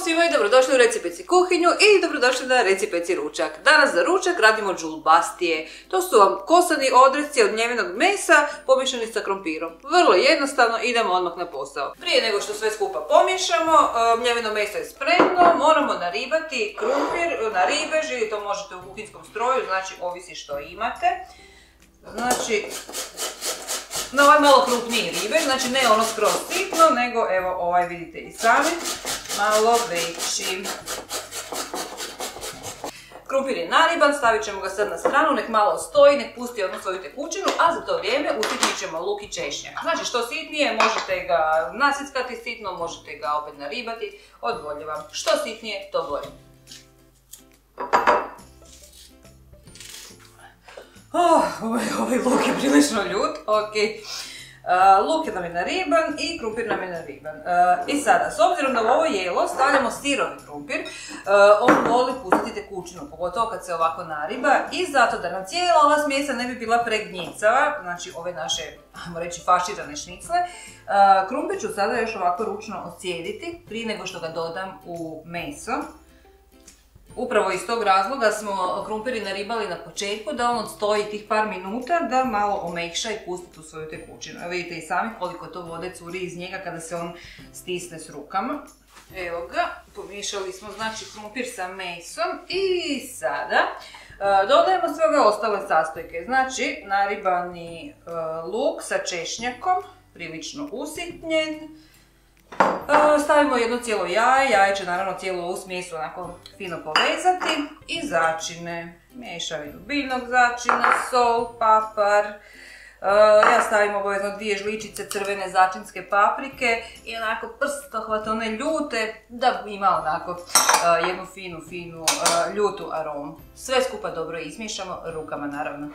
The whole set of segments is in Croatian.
svima i dobrodošli u Recipeci kuhinju i dobrodošli na Recipeci ručak. Danas za ručak radimo džulbastije. To su vam kosani odrezci od mljevenog mesa pomiješani sa krompirom. Vrlo jednostavno, idemo odmah na posao. Prije nego što sve skupa pomiješamo, mljeveno meso je spremno, moramo naribati krumpir na ribež ili to možete u kuhinskom stroju, znači ovisi što imate. Znači, na ovaj malo krupniji ribež, znači ne ono skroz sitno, nego evo ovaj vidite i sami, malo veći. Krumpir je nariban, stavit ćemo ga sad na stranu, nek malo stoji, nek pusti odmah svoju tekućinu, a za to vrijeme usitnit ćemo luk i češnjak. Znači što sitnije, možete ga nasickati sitno, možete ga opet naribati, od volje vam. Što sitnije, to bolje. Ovaj luk je prilično ljut, ok. Luk nam je nariban i krumpir nam je nariban. I sada, s obzirom na ovo jelo, stavljamo sirovi krumpir. On voli pustiti tekućinu, pogotovo kad se ovako nariba. I zato da nam cijela ova smjesa ne bi bila pregnjicava, znači ove naše, ajmo reći, faširane šnicle, krumpir ću sada još ovako ručno ocijediti prije nego što ga dodam u meso. Upravo iz tog razloga smo krumpir naribali na početku, da on stoji tih par minuta, da malo omekša i pusti tu svoju tekućinu. Evo vidite i sami koliko to vode curi iz njega kada se on stisne s rukama. Evo ga, pomiješali smo znači krumpir sa mesom i sada dodajemo sve ove ostale sastojke. Znači naribani luk sa češnjakom, prilično usitnjen. Stavimo jedno cijelo jaje, jaje će naravno cijelu ovu smjesu onako fino povezati i začine. Mješavinu biljnog začina, sol, papar. Ja stavim obavezno 2 žličice crvene začinske paprike i onako prstohvat one ljute da ima onako jednu finu ljutu aromu. Sve skupa dobro izmiješamo, rukama naravno.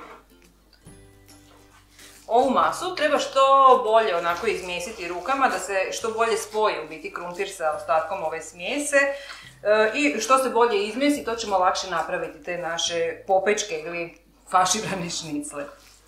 Ovu masu treba što bolje onako izmjesiti rukama, da se što bolje spoji u biti krumpir sa ostatkom ove smjese. I što se bolje izmjesi, to ćemo lakše napraviti te naše popečke ili faširane šnicle.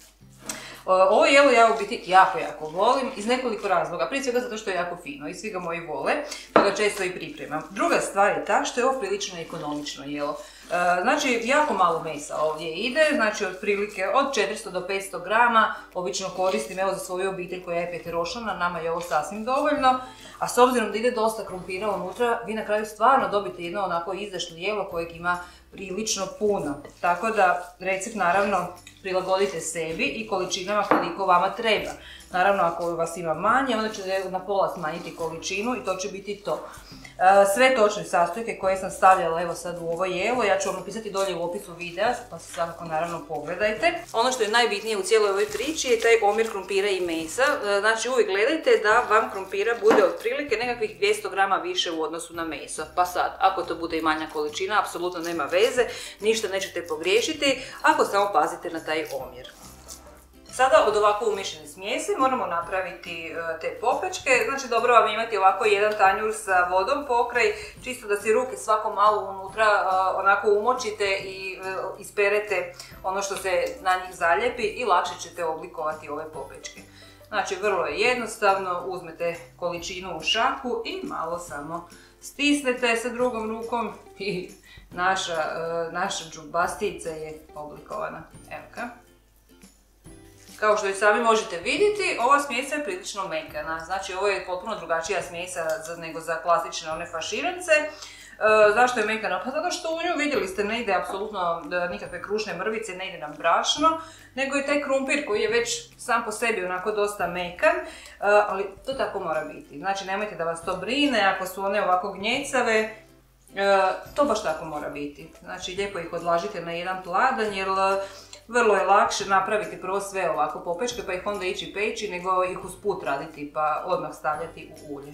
Ovo jelo ja u biti jako volim iz nekoliko razloga. Prije svega zato što je jako fino i svi ga moji vole, pa ga često i pripremam. Druga stvar je ta što je ovo prilično ekonomično jelo. Znači, jako malo mesa ovdje ide, znači otprilike od 400 do 500 grama, obično koristim evo za svoju obitelj koja je peterošana, nama je ovo sasvim dovoljno, a s obzirom da ide dosta krumpira unutra, vi na kraju stvarno dobite jedno onako izdašno jelo kojeg ima prilično puno. Tako da recept naravno prilagodite sebi i količinama koliko vama treba. Naravno ako vas ima manje, onda ćete na pola smanjiti količinu i to će biti to. Sve točne sastojke koje sam stavljala evo sad u ovo jelo, ja ću vam napisati dolje u opisu videa, pa se svakako naravno pogledajte. Ono što je najbitnije u cijeloj ovoj priči je taj omjer krumpira i mesa. Znači uvijek gledajte da vam krumpira bude otprilike nekakvih 200 grama više u odnosu na meso. Pa sad, ako to bude i manja količina, apsolutno nema veze, ništa nećete pogriješiti ako samo pazite na taj omjer. Sada od ovako umješane smjese moramo napraviti te popečke, znači dobro vam imati ovako jedan tanjur sa vodom pokraj, čisto da si ruke svako malo unutra onako umočite i isperete ono što se na njih zaljepi i lakše ćete oblikovati ove popečke. Znači vrlo je jednostavno, uzmete količinu u šaku i malo samo stisnete sa drugom rukom i naša džulbastijica je oblikovana. Evo ga. Kao što i sami možete vidjeti, ova smjesa je prilično mekana, znači ovo je potpuno drugačija smjesa nego za klasične one faširance. Zašto je mekana? Pa zato što u nju, vidjeli ste, ne ide apsolutno nikakve krušne mrvice, ne ide nam brašno, nego i taj krumpir koji je već sam po sebi onako dosta mekan, ali to tako mora biti. Znači nemojte da vas to brine, ako su one ovako gnjecave, to baš tako mora biti. Znači lijepo ih odlažite na jedan pladanj jer vrlo je lakše napraviti prvo sve ovako popečke pa ih onda ići peći nego ih usput raditi pa odmah stavljati u ulje.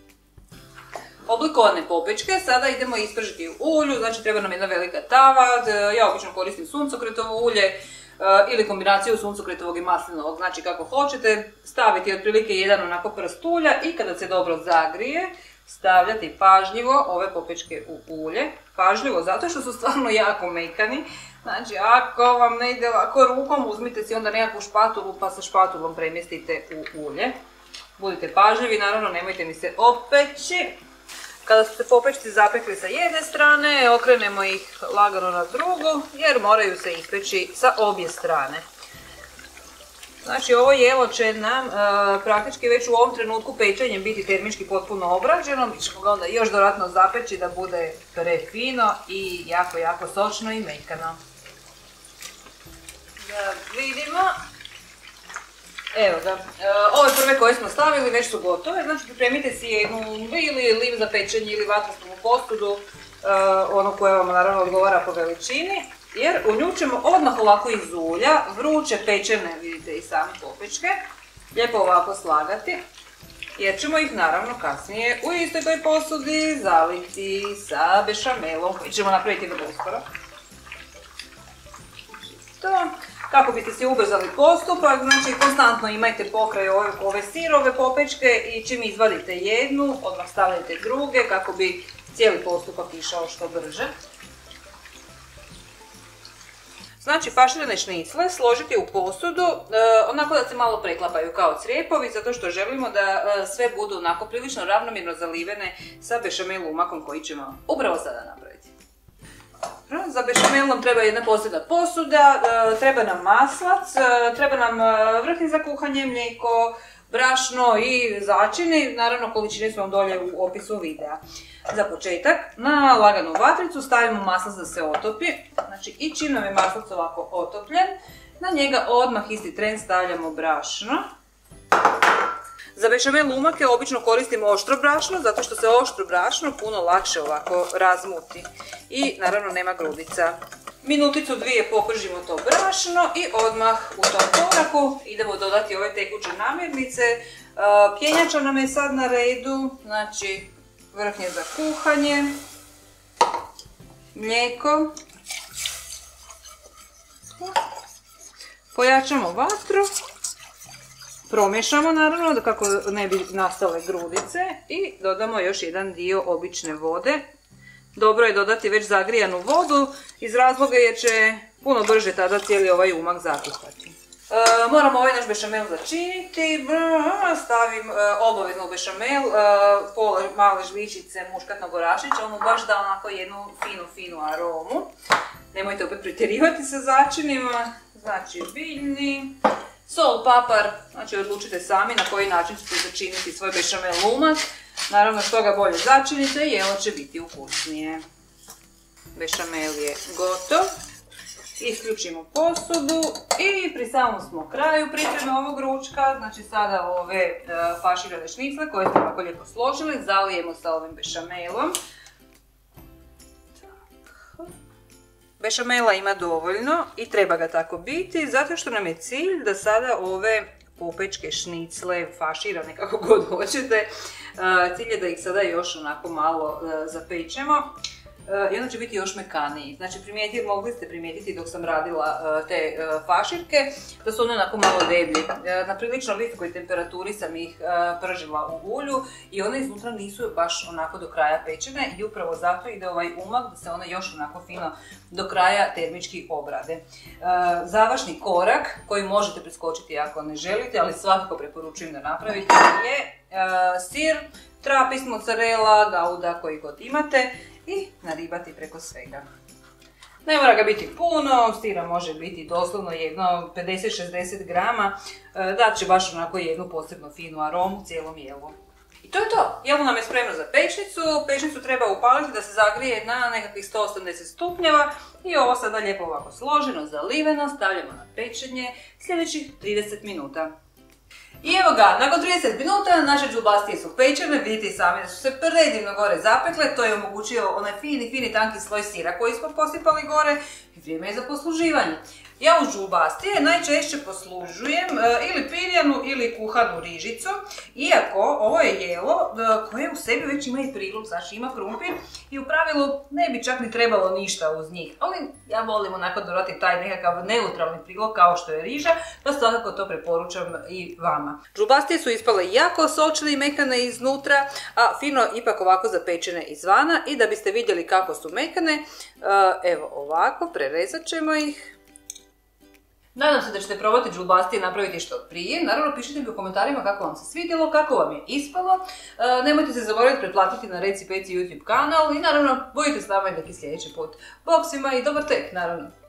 Oblikovane popečke sada idemo ispržiti u ulju, znači treba nam jedna velika tava, ja obično koristim suncokretovo ulje ili kombinaciju suncokretovog i maslinovog, znači kako hoćete, staviti otprilike jedan onako prst ulja i kada se dobro zagrije, stavljati pažljivo ove popečke u ulje. Pažljivo zato što su stvarno jako mekani. Znači ako vam ne ide ovako rukom, uzmite si onda nekakvu špatulu pa sa špatulom premjestite u ulje. Budite pažljivi, naravno nemojte mi se opeći. Kada su se popečci zapekli sa jedne strane, okrenemo ih lagano na drugu jer moraju se ispeći sa obje strane. Znači ovo jelo će nam praktički već u ovom trenutku pečenjem biti termički potpuno obrađeno. Mi ćemo ga onda još dodatno zapeći da bude prefino i jako, jako sočno i mekano. Da vidimo. Evo ga, ove prve koje smo stavili već su gotove, znači pripremite si jednu ili lim za pečenje ili vatrasnu posudu, ono koje vam naravno odgovara po veličini, jer u nju ćemo odmah ovako iz ulja, vruće pečene, vidite i same popečke, lijepo ovako slagati, jer ćemo ih naravno kasnije u istoj toj posudi zaliti sa bešamelom koji ćemo napraviti vrlo uskoro. Kako biste si ubrzali postupak, znači konstantno imajte pokraj ove sirove popečke i čim izvadite jednu, odmah stavljajte druge kako bi cijeli postupak išao što brže. Znači faširane šnicle složiti u posudu, onako da se malo preklapaju kao crijepovi, zato što želimo da sve budu onako prilično ravnomjerno zalivene sa bešamel umakom koji ćemo upravo sada napraviti. Za bešamel nam treba jedna posebna posuda, treba nam maslac, treba nam vrhnje za kuhanje, mlijeko, brašno i začini, naravno količine su vam dolje u opisu videa. Za početak, na laganu vatricu stavimo maslac da se otopi, znači i čim nam je maslac ovako otopljen, na njega odmah isti tren stavljamo brašno. Za bešamel umake obično koristimo oštro brašno, zato što se oštro brašno puno lakše ovako razmuti. I naravno nema grudica. Minuticu dvije popržimo to brašno i odmah u tom koraku idemo dodati ove tekuće namirnice. Pjenjača nam je sad na redu, znači vrhnje za kuhanje, mlijeko. Pojačamo vatru. Promiješamo naravno kako ne bi nastale grudice i dodamo još jedan dio obične vode. Dobro je dodati već zagrijanu vodu iz razloga jer će puno brže tada cijeli ovaj umak zakuhati. Moramo ovaj naš bešamel začiniti, stavim obavezno u bešamel pola male žličice muškatnog orašića, ono baš da onako jednu finu aromu. Nemojte opet pretjerivati sa začinima, znači biljni. Sol, papar, znači odlučite sami na koji način ćete začiniti svoj bešamel umak. Naravno što ga bolje začinite, jelo će biti ukusnije. Bešamel je gotov. Isključimo posudu i pri samom smo kraju pripreme ovog ručka. Znači sada ove faširane šnicle koje smo ovako lijepo složili, zalijemo sa ovim bešamelom. Bešamela ima dovoljno i treba ga tako biti, zato što nam je cilj da sada ove popečke šnicle, faširane kako god hoćete, cilj je da ih sada još onako malo zapečemo i onda će biti još mekaniji. Znači mogli ste primijetiti dok sam radila te faširke da su one onako malo deblji. Na prilično visokoj temperaturi sam ih pržila u ulju i one iznutra nisu baš onako do kraja pečene i upravo zato ide ovaj umak da se one još onako fino do kraja termički obrade. Završni korak koji možete preskočiti ako ne želite, ali svakako preporučujem da napravite, je sir, trapist, mozzarella, gauda koji god imate i naribati preko svega. Ne mora ga biti puno, sira može biti doslovno jedno 50-60 grama, dat će baš onako jednu posebno finu aromu cijelom jelu. I to je to, jelo nam je spremno za pečnicu, pečnicu treba upaliti da se zagrije na nekakvih 180 stupnjeva i ovo sada lijepo ovako složeno, zaliveno, stavljamo na pečenje sljedećih 30 minuta. I evo ga, nakon 30 minuta naše džubastije su pečene, vidite i sami da su se predivno gore zapekle, to je omogućio onaj fini tanki sloj sira koji smo posipali gore i vrijeme je za posluživanje. Ja uz džubastije najčešće poslužujem ili pirjanu ili kuhanu rižicu, iako ovo je jelo koje u sebi već ima i prilog, znači ima krumpir i u pravilu ne bi čak ni trebalo ništa uz njih, ali ja volim onako dodati taj nekakav neutralni prilog kao što je riža, pa svakako to preporučam i vama. Džubastije su ispale jako sočne i mekane iznutra, a fino ipak ovako zapečene izvana i da biste vidjeli kako su mekane, evo ovako prerezat ćemo ih. Nadam se da ćete probati džulbastije napraviti što prije. Naravno, pišite mi u komentarima kako vam se svidjelo, kako vam je ispalo. Nemojte se zaboraviti pretplatiti na Reci Peci YouTube kanal i naravno, budite s nama i neki sljedeći put. Bok svima i dobar tek, naravno.